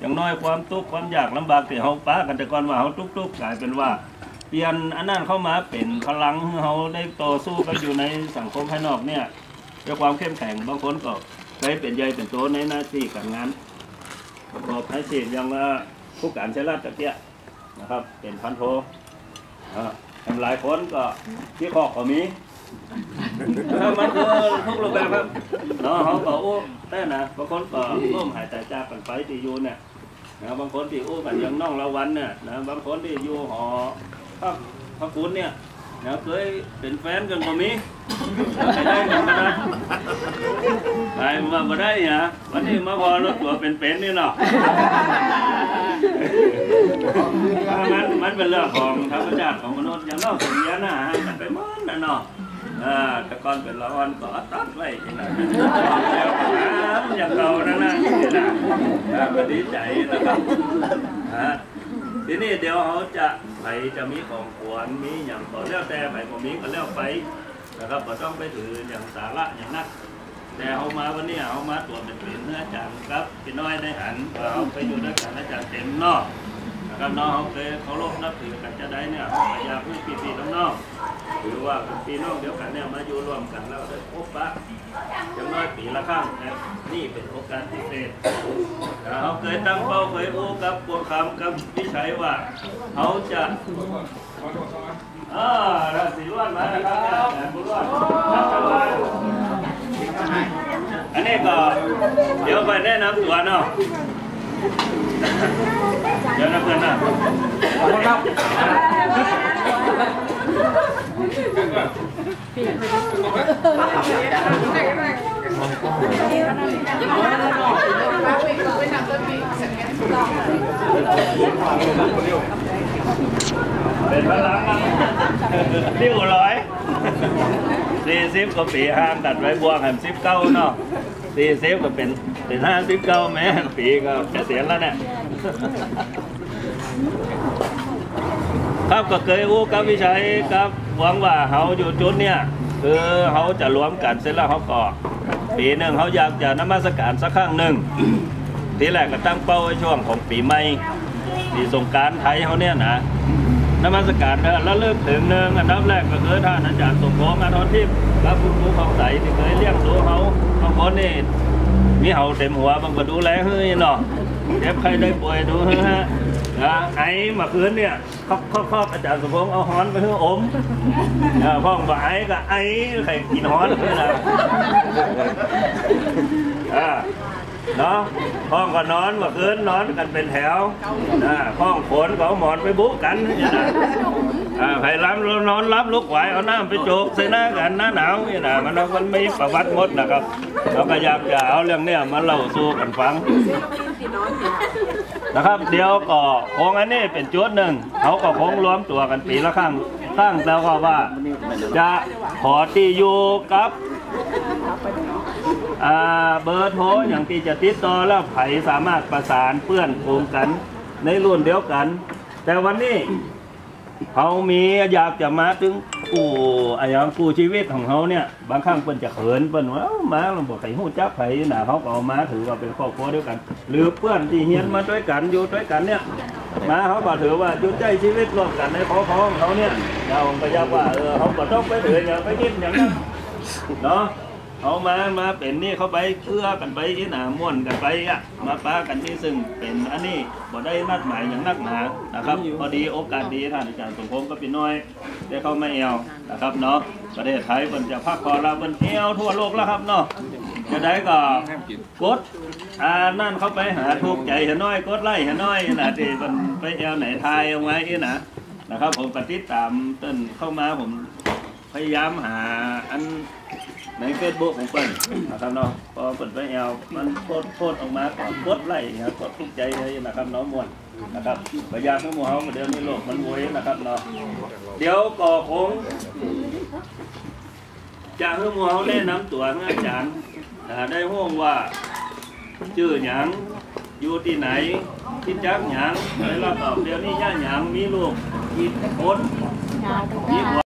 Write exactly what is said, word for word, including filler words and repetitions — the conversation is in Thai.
อย่างน้อยความทุกข์ความยากลำบากที่เขาป้ากันแต่ก่อนว่าเขาทุกข์ๆกลายเป็นว่าเปลี่ยนอันนั้นเข้ามาเป็นพลังให้เขาได้ต่อสู้กันอยู่ในสังคมภายนอกเนี่ยด้วยความเข้มแข็งบางคนก็เคยเป็นใหญ่เป็นโตในหน้าที่การงานประกอบอาชีพอย่างว่าผู้การใช้ราชเกียรตินะครับเป็นพันโททำหลายคนก็ที่ขอกก็มีมันคือทุกรูปแบบครับเนาะเขาก็โอ้แต่นะบางคนก็ร่วมหายใจจากกันไปที่อยู่เนี่ยนะบางคนที่โอ้กันยังน้องละวันเนี่ยนะบางคนที่อยู่หอพระพระคุณเนี่ยนะเคยเป็นแฟนกันก็มีไม่ได้กันนะไปมาไม่ได้เนี่ยวันนี้มาพอรถตัวเป็นๆนี่เนาะมันมันเป็นเรื่องของธรรมชาติของมนุษย์อย่างนอกจากนี้นะมันไปมันนะเนาะแต่ก่อนเป็นละอ่อนก็ตัดไว้ที่นั่นอย่างเรานั่นนะที่นั่นก็ดีใจนะครับทีนี้เดี๋ยวเขาจะไปจะมีของขวัญมีอย่างต่อแล้วแต่ไปผมมีก็แล้วไปนะครับก็ต้องไปถืออย่างสาระอย่างนักแต่เอามาวันนี้เอามาตัวเป็นเป็นเนื้อจานครับพี่น้อยได้หันเอาไปอยู่ด้วยกันอาจารย์เต็มนอกนะครับน้องเขาเคยเคารพนับถือกันจะได้เนี่ยอยากให้พี่ๆน้องๆหรือว่าเป็นพี่น้องเดียวกันเนี่ยมาอยู่ร่วมกันแล้วได้พบปะอย่างน้อยปีละครั้งนี่เป็นโอกาสพิเศษเขาเคยตั้งเป้าเคยอู้กับพวกคำกับวิชัยว่าเขาจะอ่าราศีล้วนมานะครับแต่บุญล้วนนักวานอันนี้ก็เดี๋ยวไปแนะนำตัวเนาะเดี๋ยวนะเพื่อนนะขอบคุณครับเป็นพลังดิ้วร้อยสี่สิบกว่าปีห้ามตัดไว้บวกแหมสิบเก้าเนาะสี่สิบก็เป็นเป็นห้าสิบเก้าแม่ปีก็เกษียณแล้วเนี่ยครับก็เคยอู้กับวิชัยครับหวังว่าเขาอยู่จุดเนี่ยคือเขาจะรวมกันเสร็จแล้วเขาก็ปีหนึ่งเขาอยากจะนมัสการสักครั้งหนึ่งทีแรกก็ตั้งเป้าไว้ช่วงของปีใหม่ปีสงกรานต์ไทยเขาเนี่ยนะนมัสการแล้วเลิกถึงหนึ่งอันดับแรกก็คือท่านอาจารย์สมพงษ์อนุทิพย์รับผู้รู้ของใสที่เคยเลี้ยงดูเขาบางคนนี่มีเขาเต็มหัวบางก็ดูแลเฮ้ยเนาะเจ็บใครได้ป่วยดูเฮ้ยฮะไอ้มาคืนเนี่ยครอบครอบครอบอาจารย์สมพงษ์เอาฮอนไปเพื่ออมพ่อบอกไอ้ก็ไอ้ใครกินฮอนเลยนะเนาะห้องก็นอนเมื่อคืนนอนกันเป็นแถวห้องฝนก็หมอนไปบุกกันใครรับนอนรับลุกไหวเอาน้ำไปโจกใส่หน้ากันหน้าหนาวนี่นะมันมันไม่ประวัติหมดนะครับเราก็อยากจะเอาเรื่องเนี้ยมาเล่าสู่กันฟังนะครับเดี๋ยวก็คงอันนี้เป็นจุดหนึ่งเขาก็คงรวมตัวกันปีละครั้งตั้งแล้วก็ว่าจะขอที่อยู่กับเบอร์โทรอย่างที่จะติดต่อแล้วไผสามารถประสานเพื่อนโครงกันในรุ่นเดียวกันแต่วันนี้เขามีอยากจะมาถึงกู้อะไรอย่างกู้ชีวิตของเขาเนี่ยบางครั้งเปิ้นจะเขินเปิ้นว่ามาเราบอกไข่หูจับไผ่หนาเขาก็เอามาถือว่าเป็นครอบครัวเดียวกันหรือเพื่อนที่เฮียนมาด้วยกันอยู่ด้วยกันเนี่ยมาเขาก็ถือว่าอยู่ใจชีวิตร่วมกันในครอบครัวของเขาเนี่ยเราก็อยากว่าเออเขาก็ต้องไปถืออย่างไปคิดอย่างนั้นเนาะเอามามาเป็นนี่เขาไปเพื่อกันไปที่หนาม่วนกันไปอ่ะมาป้ากันที่ซึ่งเป็นอันนี้บ่ได้นัดหมายอย่างนักหนานะครับพอดีโอกาสดีท่านอาจารย์สมพงษ์ก็เป็นน้อยได้เข้ามาเอวนะครับเนาะประเทศไทยมันจะพักผ่อนเราเป็นเอวทั่วโลกแล้วครับเนาะจะได้ก็กดอ่านั่นเขาไปหาถูกใจเห็นน้อยกดไล่เห็นน้อยนะที่มันไปเอวไหนทายเอาไว้นะนะครับผมปฏิตามต้นเข้ามาผมพยายามหาอันในเฟซบุ๊กของเปิ้ลนะครับเนาะพอเปิดไปแอลมันโพสโพสออกมาก่อนกดไล่ครับกดทุกใจเลยนะครับน้องมวลนะครับพยายามทั้งหมดเขาเดี๋ยวนี้โลกมันโวยนะครับเนาะเดี๋ยวก่อคงจากทั้งหมดเขาแนะนำตัวอาจารย์ได้ห้องว่าชื่อหยังอยู่ที่ไหนคิดจักหยังแล้วตอบเดี๋ยวนี้ย่าหยังมีลูกมีคนมี